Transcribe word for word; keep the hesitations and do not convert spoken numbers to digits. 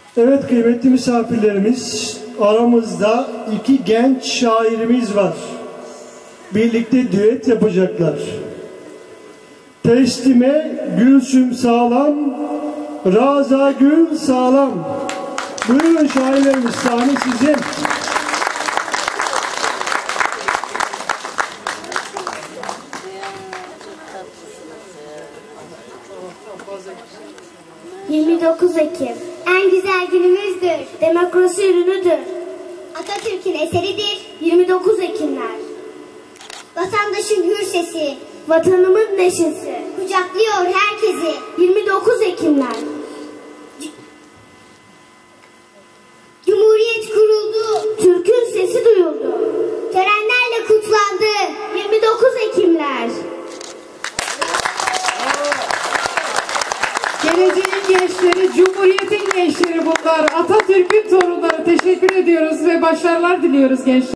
Evet kıymetli misafirlerimiz, aramızda iki genç şairimiz var. Birlikte düet yapacaklar. Teslime Gülsüm Sağlam, Raza Gül Sağlam. Buyurun şairlerimiz, sahne sizin. yirmi dokuz Ekim en güzel günümüzdür. Demokrasi ürünüdür. Atatürk'ün eseridir. yirmi dokuz Ekimler. Vatandaşın hür sesi Vatanımın neşesi. kucaklıyor herkesi. yirmi dokuz Ekimler. Cumhuriyet kuruldu. Türk'ün sesi duyuldu. Törenlerle kutlandı. yirmi dokuz Ekimler. Geleceğin gençleri, Cumhuriyet'in gençleri bunlar. Atatürk'ün torunları. Teşekkür ediyoruz ve başarılar diliyoruz gençler.